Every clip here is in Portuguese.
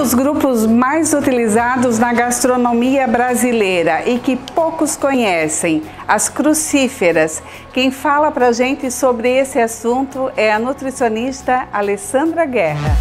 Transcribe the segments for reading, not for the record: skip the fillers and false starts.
dos grupos mais utilizados na gastronomia brasileira e que poucos conhecem, as crucíferas. Quem fala pra gente sobre esse assunto é a nutricionista Alessandra Guerra.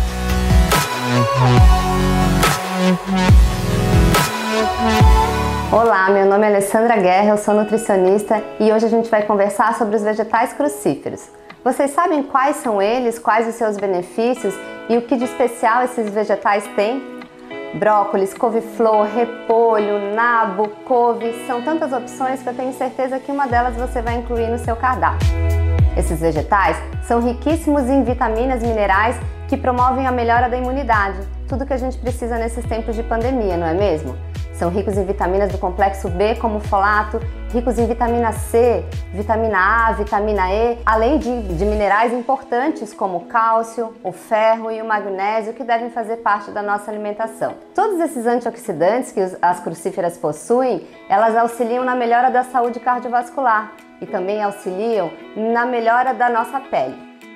Olá, meu nome é Alessandra Guerra, eu sou nutricionista e hoje a gente vai conversar sobre os vegetais crucíferos. Vocês sabem quais são eles, quais os seus benefícios e o que de especial esses vegetais têm? Brócolis, couve-flor, repolho, nabo, couve, são tantas opções que eu tenho certeza que uma delas você vai incluir no seu cardápio. Esses vegetais são riquíssimos em vitaminas e minerais que promovem a melhora da imunidade, tudo que a gente precisa nesses tempos de pandemia, não é mesmo? São ricos em vitaminas do complexo B, como o folato, ricos em vitamina C, vitamina A, vitamina E, além de minerais importantes como o cálcio, o ferro e o magnésio, que devem fazer parte da nossa alimentação. Todos esses antioxidantes que as crucíferas possuem, elas auxiliam na melhora da saúde cardiovascular e também auxiliam na melhora da nossa pele.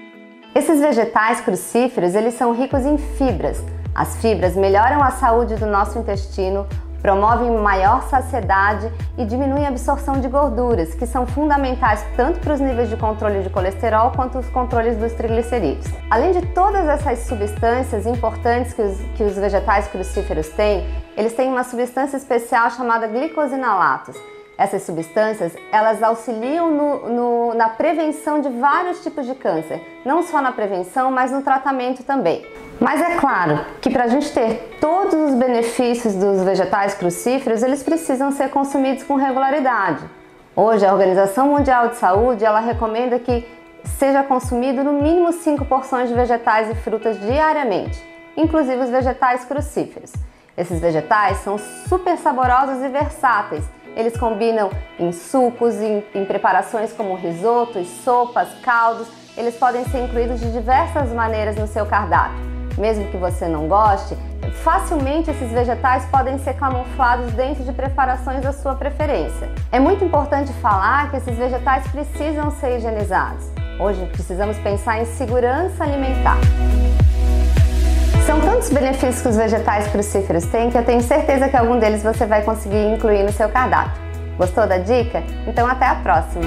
Esses vegetais crucíferos, eles são ricos em fibras. As fibras melhoram a saúde do nosso intestino, promovem maior saciedade e diminuem a absorção de gorduras, que são fundamentais tanto para os níveis de controle de colesterol quanto os controles dos triglicerídeos. Além de todas essas substâncias importantes que os vegetais crucíferos têm, eles têm uma substância especial chamada glicosinalatos. Essas substâncias, elas auxiliam na prevenção de vários tipos de câncer, não só na prevenção, mas no tratamento também. Mas é claro que para a gente ter todos os benefícios dos vegetais crucíferos, eles precisam ser consumidos com regularidade. Hoje, a Organização Mundial de Saúde, ela recomenda que seja consumido no mínimo 5 porções de vegetais e frutas diariamente, inclusive os vegetais crucíferos. Esses vegetais são super saborosos e versáteis. Eles combinam em sucos, em preparações como risotos, sopas, caldos. Eles podem ser incluídos de diversas maneiras no seu cardápio. Mesmo que você não goste, facilmente esses vegetais podem ser camuflados dentro de preparações da sua preferência. É muito importante falar que esses vegetais precisam ser higienizados. Hoje precisamos pensar em segurança alimentar. São tantos benefícios que os vegetais crucíferos têm que eu tenho certeza que algum deles você vai conseguir incluir no seu cardápio. Gostou da dica? Então até a próxima!